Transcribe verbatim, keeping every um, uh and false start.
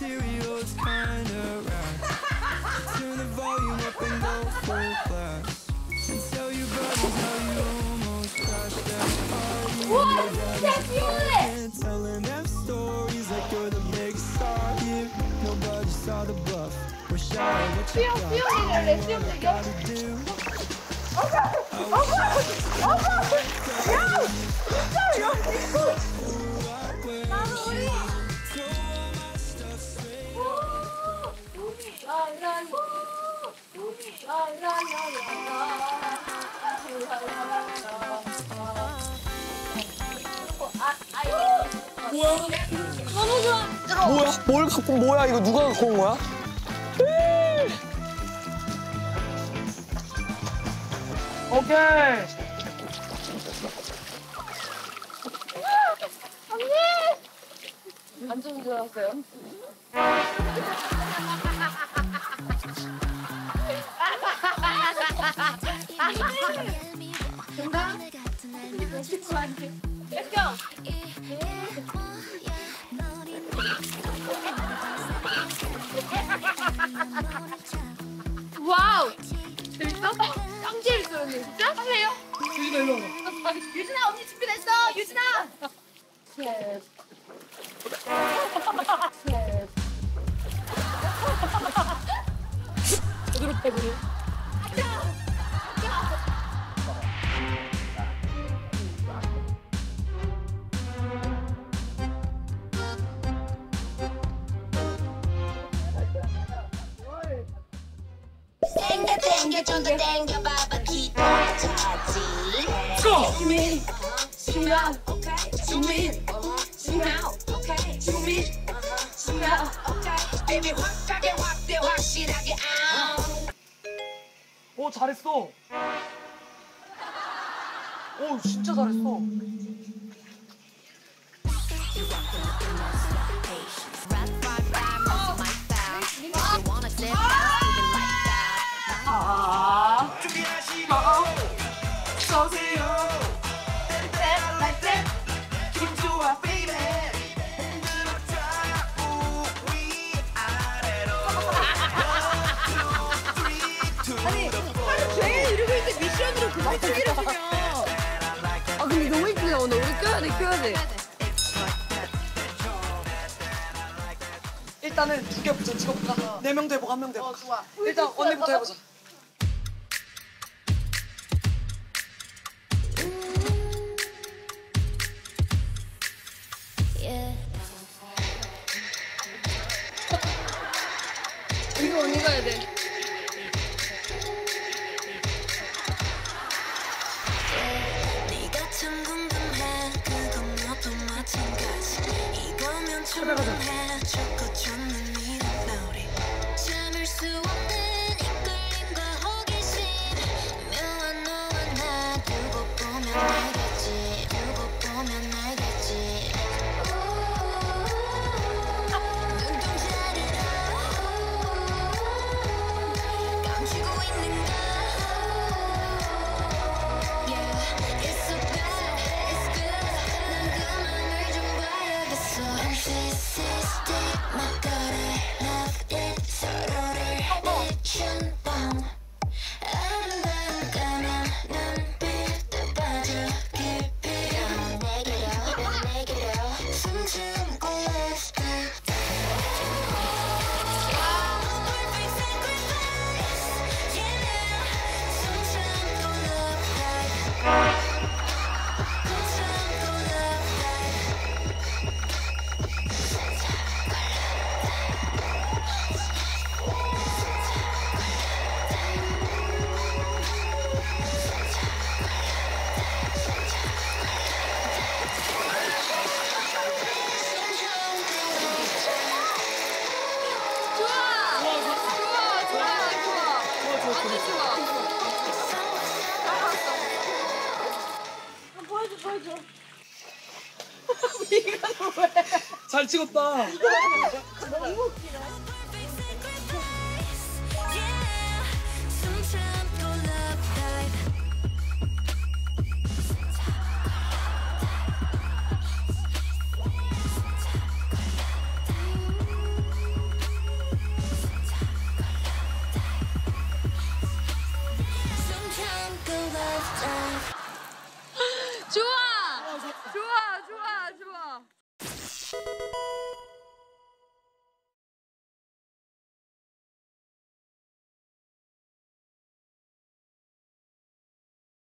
우와, 진짜 귀여워! 수영, 수영이 할래, 수영 대교? 어머! 어머! 어머! 야! 진짜 여기 있어! 나는 우리! 라라라 뭐야? 너무 좋아! 뭐야? 뭘 갖고 온 뭐야? 이거 누가 갖고 온 거야? 오케이. 언니! 안 좋은 줄 알았어요. 정답? Let's go! 와우! 재밌어? 짱 재밌어, 언니. 진짜? 할래요? 유진아 일로 와. 유진아, 언니 준비됐어! 유진아! 셋. 셋. 어디로 빼고? 가자! 땡겨 땡겨 좀 더 땡겨 봐봐 기도자지 주민, 주민, 주민 주민 오케이 주민 주민 오케이 베이비 확하게 확대 확실하게 오 잘했어. 오 진짜 잘했어. 아, 준비하시고 서세요. like like that. 기분 좋아, baby. 흔들어 위 아래로. 아니, 하루 종일 이러고 있는데 미션으로 그만 주기를 주면. 아, 근데 너무 이쁘네, 오늘. 우리 껴야 돼, 껴야 돼. 일단은 두 개부터 찍어볼까? 네 명도 해보고 한 명도 해볼까? 어, 좋아. 일단 언니부터 해보자. 이거 언니가 해야 돼. 네가 참 궁금해 그건 너도 마찬가지 이거면 충분해 좋고 좋는 이런 우리 참을 수 없는 이끌림과 호기심 묘한 너와 나 두고 보면 알겠지 두고 보면 알겠지 눈동자리로 감추고 있는 거 Yeah, it's so bad, it's good. 난 그 맘을 좀 봐야겠어. And this is deep, my God, I love it. 서로를 비춘 밤. 아름다운 까만 눈빛에 빠져 깊이. 내게로, 내게로. 숨 참고 let's go. Perfect sacrifice, yeah. 숨 참고 love high. 보여줘, 보여줘. 잘 찍었다. 너무 웃겨.